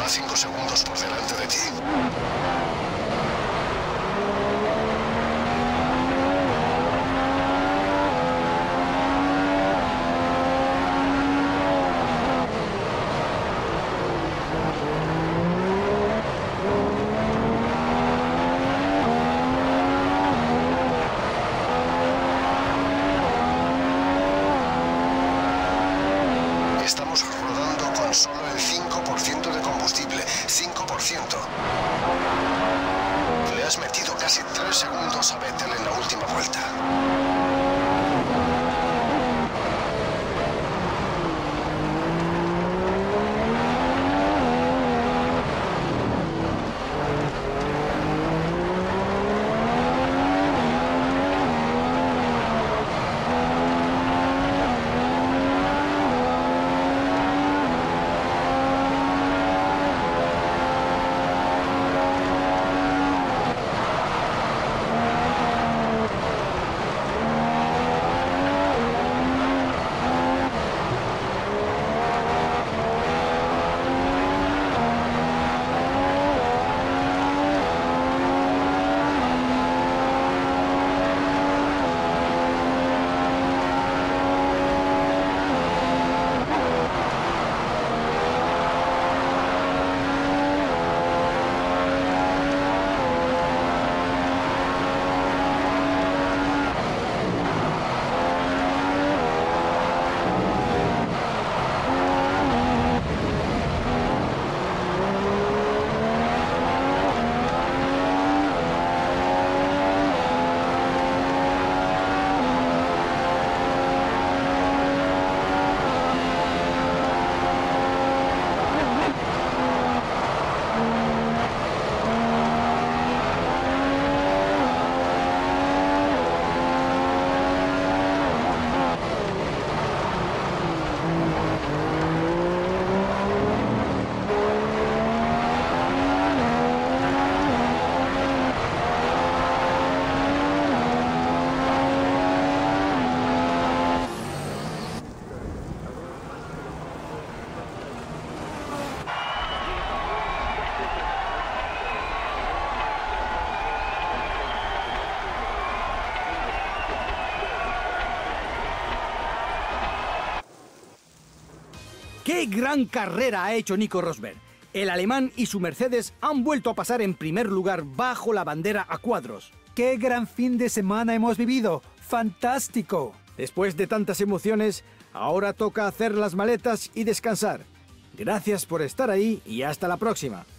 a 5 segundos por delante de ti. Estamos rodando con solo el 5% de combustible. 5%. Le has metido casi 3 segundos a Vettel en la última vuelta. ¡Qué gran carrera ha hecho Nico Rosberg! El alemán y su Mercedes han vuelto a pasar en primer lugar bajo la bandera a cuadros. ¡Qué gran fin de semana hemos vivido! ¡Fantástico! Después de tantas emociones, ahora toca hacer las maletas y descansar. Gracias por estar ahí y hasta la próxima.